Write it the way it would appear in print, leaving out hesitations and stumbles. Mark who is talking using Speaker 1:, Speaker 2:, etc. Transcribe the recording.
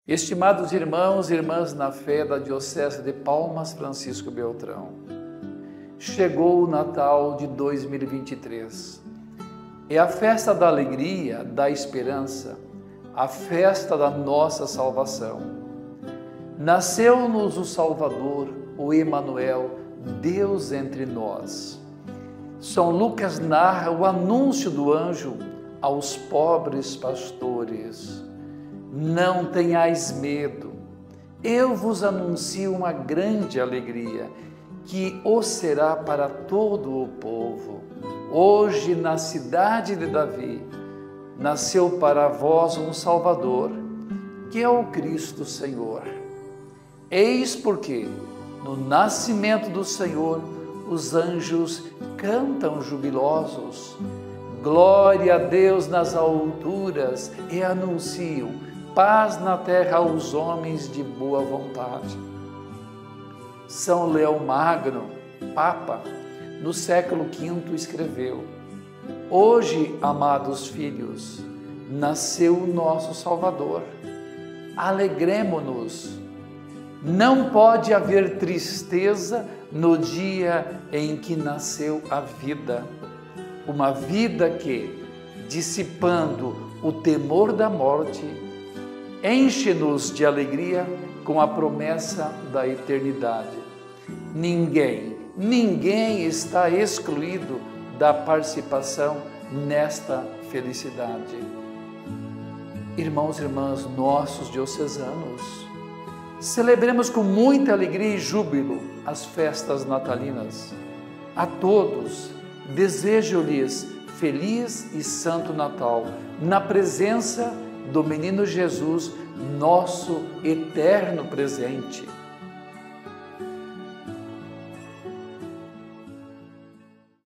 Speaker 1: Estimados irmãos e irmãs na fé da Diocese de Palmas Francisco Beltrão, chegou o Natal de 2023. É a festa da alegria, da esperança, a festa da nossa salvação. Nasceu-nos o Salvador, o Emanuel, Deus entre nós. São Lucas narra o anúncio do anjo aos pobres pastores. Não tenhais medo, eu vos anuncio uma grande alegria, que o será para todo o povo. Hoje, na cidade de Davi, nasceu para vós um Salvador, que é o Cristo Senhor. Eis porque, no nascimento do Senhor, os anjos cantam jubilosos. Glória a Deus nas alturas, e anunciam paz na terra aos homens de boa vontade. São Leão Magno, Papa, no século V escreveu: hoje, amados filhos, nasceu o nosso Salvador. Alegremo-nos. Não pode haver tristeza no dia em que nasceu a vida. Uma vida que, dissipando o temor da morte, enche-nos de alegria com a promessa da eternidade. Ninguém está excluído da participação nesta felicidade. Irmãos e irmãs nossos diocesanos, celebremos com muita alegria e júbilo as festas natalinas. A todos, desejo-lhes feliz e santo Natal, na presença do menino Jesus, nosso eterno presente.